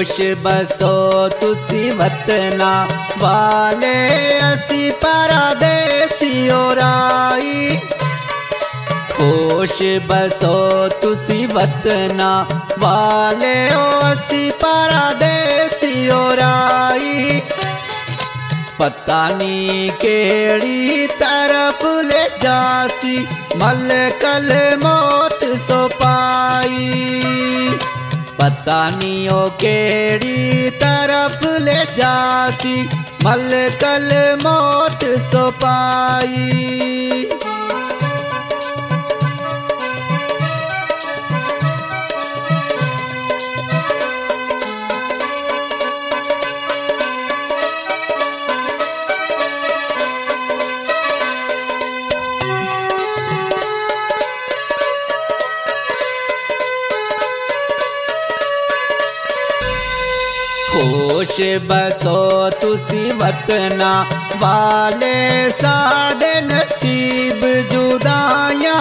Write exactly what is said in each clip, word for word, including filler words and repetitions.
खुश बसो तुसी वतना वाले असी परदेसी ओ राई। खुश बसो तुसी वतना वाले ओ असी परदेसी ओ राई। पता नी केड़ी तरफ ले जासी मलकल मौत सो पाई। पता नी ओ केड़ी तरफ ले जासी मलकल मौत सो पाई। खुश बसो तुसी वतना वाले साढ़े नसीब जुदाया।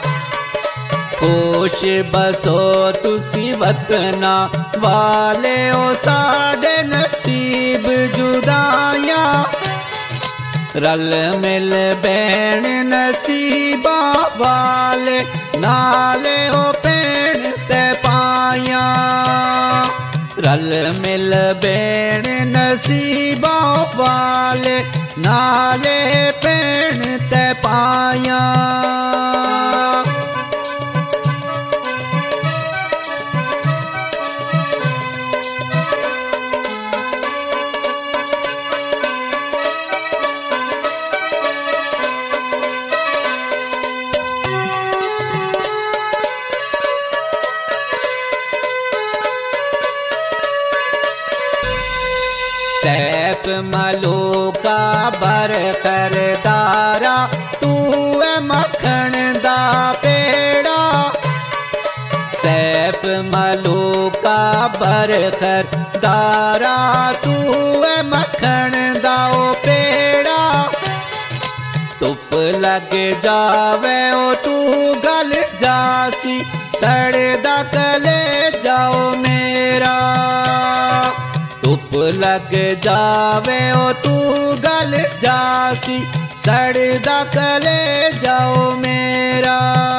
खुश बसो तुसी वतना वाले ओ साढ़े नसीब जुदाया। रल मिल बैण नसीबा वाले नाले ओ पैण ते पाया। रल मिल बैण नसीबा वाले नाले पैण ते पाया। सैफ मलूका बर करदारा तू है मखण दा पेड़ा। सैफ मलूका बर करदारा तू है मखण दा पेड़ा। धुप लग जावे ओ तू गल जासी सड़दा कले जाओ मेरा। धुप लग जावे ओ तू गल जासी सड़दा कले जाओ मेरा।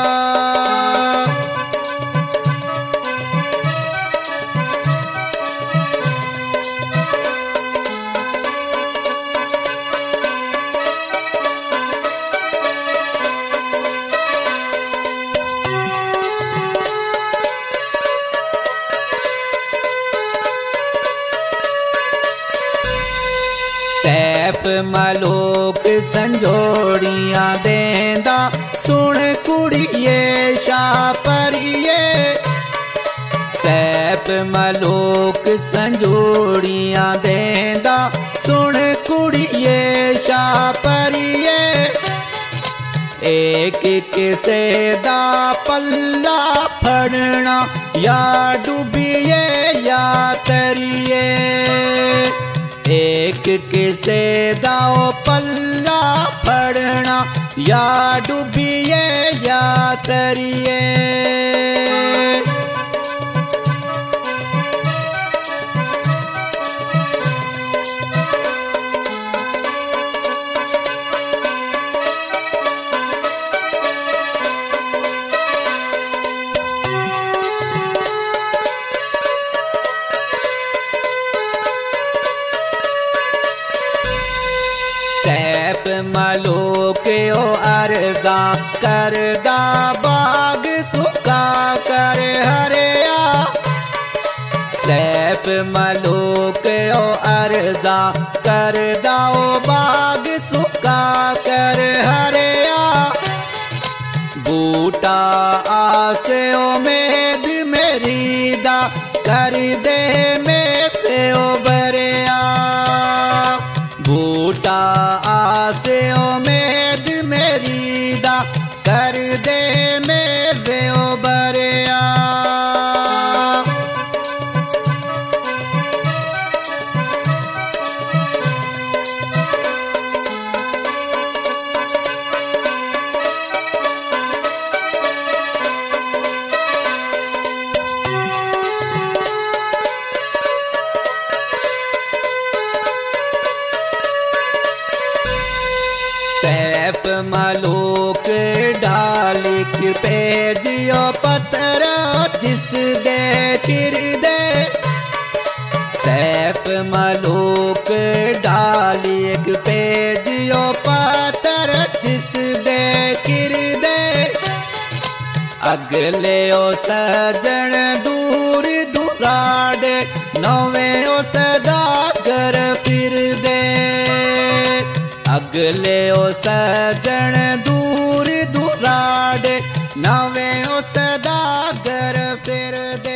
सैफ मलूक संजोड़ियां देंदा सुन कुड़िए शापरिए। सैफ मलूक संजोड़ियां देंदा सुन कुड़िए शापरिए। एक किसे दा पल्ला फड़ना या डूबिए या तरिए। एक किसे दाओ पल्ला फड़ना या डूबिए या तरिए। सैफ मलूक ओ अर्जा करदा बाग सुका कर हरिया। सैफ मलूक ओ अर्जा करदा ओ बाग सुका कर हरिया। बूटा आसे ओ मेद मेरी दा कर दे में पे ओ बरिया। बूटा आसे ओ मेद मेरी दा कर दे में बे ओ बरिया। सैफ मलूक ढालिक भेजियो पत्र जिस दे फिर दे सैफ मलूक ढालिक भेजियो पत्र जिस दे फिर दे अगले ओ सजन दूर दुराड़े नवे ओ सदागर फिर दे अगले ओ सजन दूर दुराड़े नवे ओ सदागर फिर दे।